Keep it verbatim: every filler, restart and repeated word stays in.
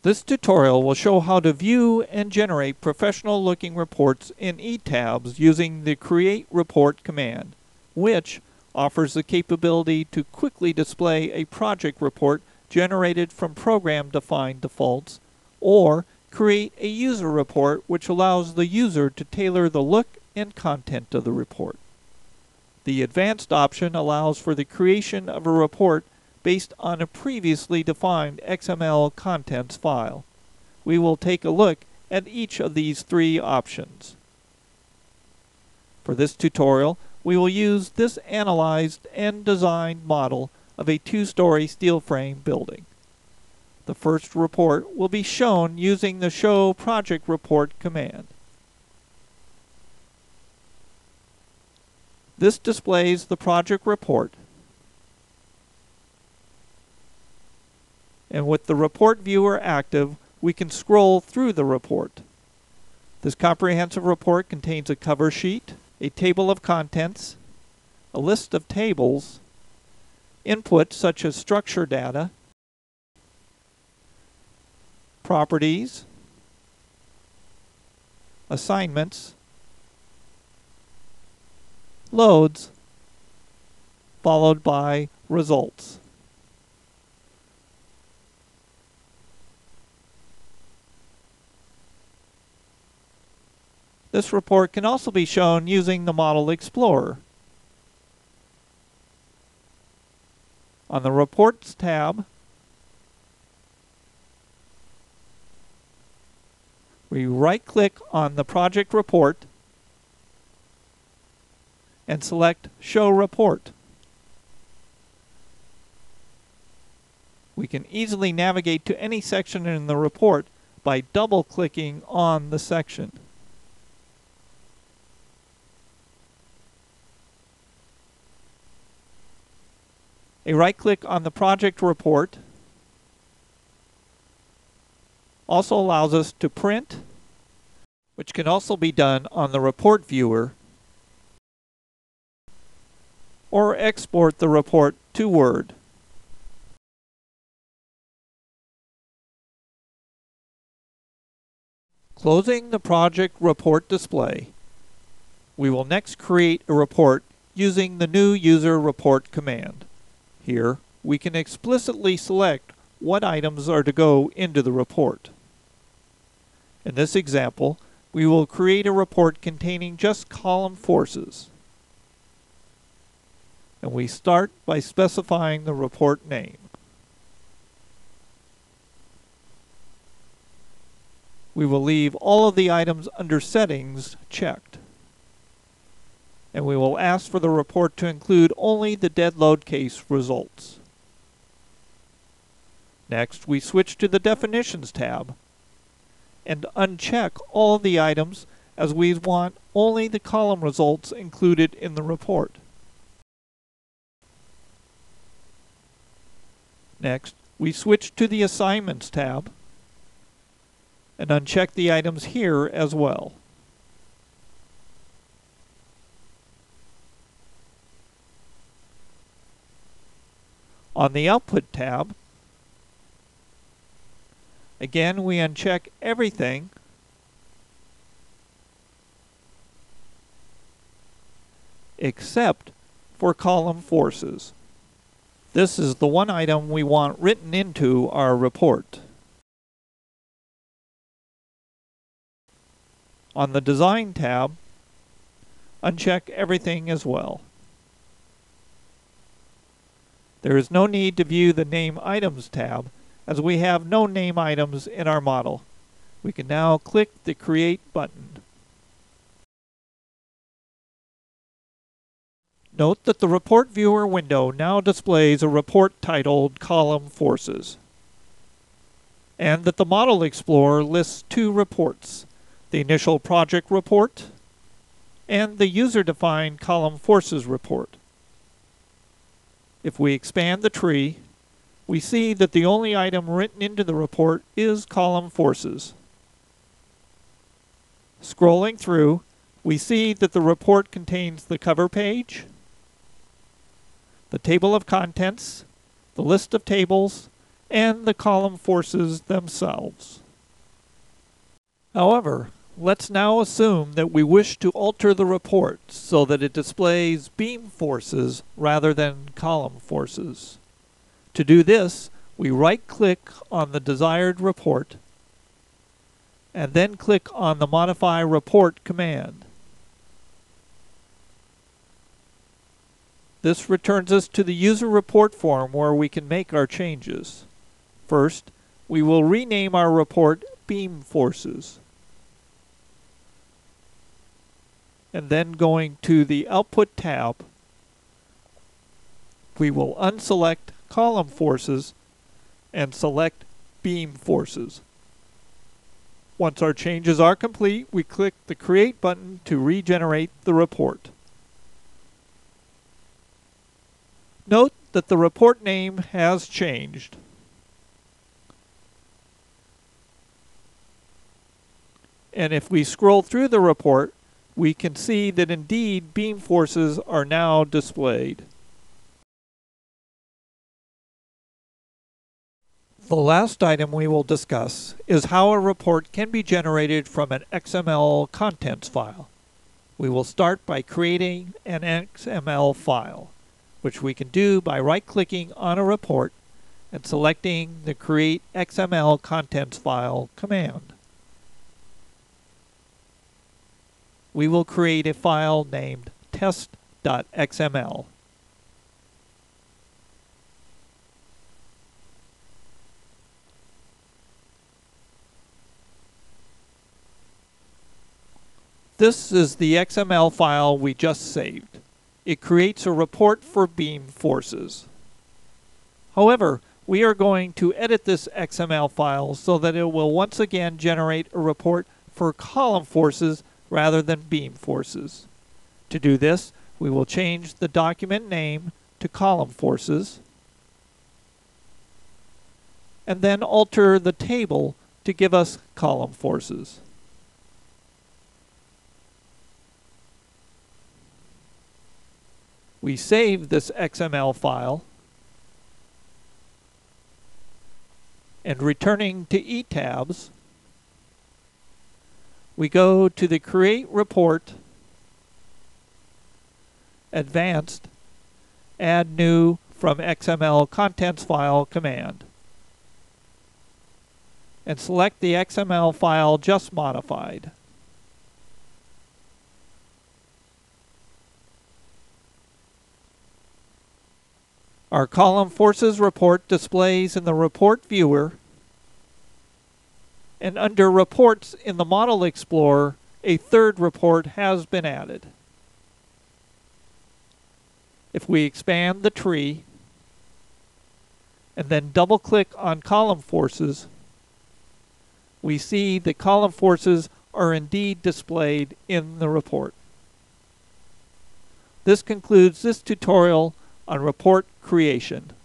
This tutorial will show how to view and generate professional-looking reports in E TABS using the Create Report command, which offers the capability to quickly display a project report generated from program-defined defaults, or create a user report which allows the user to tailor the look and content of the report. The advanced option allows for the creation of a report based on a previously defined X M L contents file. We will take a look at each of these three options. For this tutorial, we will use this analyzed and designed model of a two-story steel frame building. The first report will be shown using the Show Project Report command. This displays the project report, and with the report viewer active, we can scroll through the report. This comprehensive report contains a cover sheet, a table of contents, a list of tables, input such as structure data, properties, assignments, loads, followed by results. This report can also be shown using the Model Explorer. On the Reports tab, we right-click on the project report and select Show Report. We can easily navigate to any section in the report by double-clicking on the section. A right-click on the project report also allows us to print, which can also be done on the report viewer, or export the report to Word. Closing the project report display, we will next create a report using the new User Report command. Here, we can explicitly select what items are to go into the report. In this example, we will create a report containing just column forces. And we start by specifying the report name. We will leave all of the items under Settings checked. And we will ask for the report to include only the dead load case results. Next, we switch to the Definitions tab and uncheck all the items as we want only the column results included in the report. Next, we switch to the Assignments tab and uncheck the items here as well. On the Output tab, again we uncheck everything except for column forces. This is the one item we want written into our report. On the Design tab, uncheck everything as well. There is no need to view the Name Items tab, as we have no name items in our model. We can now click the Create button. Note that the Report Viewer window now displays a report titled Column Forces, and that the Model Explorer lists two reports, the Initial Project Report and the User-Defined Column Forces report. If we expand the tree, we see that the only item written into the report is column forces. Scrolling through, we see that the report contains the cover page, the table of contents, the list of tables, and the column forces themselves. However, let's now assume that we wish to alter the report so that it displays beam forces rather than column forces. To do this, we right-click on the desired report and then click on the Modify Report command. This returns us to the user report form where we can make our changes. First, we will rename our report Beam Forces. And then going to the Output tab, we will unselect Column Forces and select Beam Forces. Once our changes are complete, we click the Create button to regenerate the report. Note that the report name has changed. And if we scroll through the report, we can see that indeed beam forces are now displayed. The last item we will discuss is how a report can be generated from an X M L contents file. We will start by creating an X M L file, which we can do by right-clicking on a report and selecting the Create X M L Contents File command. We will create a file named test dot X M L. This is the X M L file we just saved. It creates a report for beam forces. However, we are going to edit this X M L file so that it will once again generate a report for column forces rather than beam forces. To do this, we will change the document name to column forces and then alter the table to give us column forces. We save this X M L file, and returning to E TABS, we go to the Create Report, Advanced, Add New from X M L Contents File command, and select the X M L file just modified. Our column forces report displays in the report viewer, and under reports in the Model Explorer, a third report has been added. If we expand the tree and then double click on column forces, we see the column forces are indeed displayed in the report. This concludes this tutorial on report creation.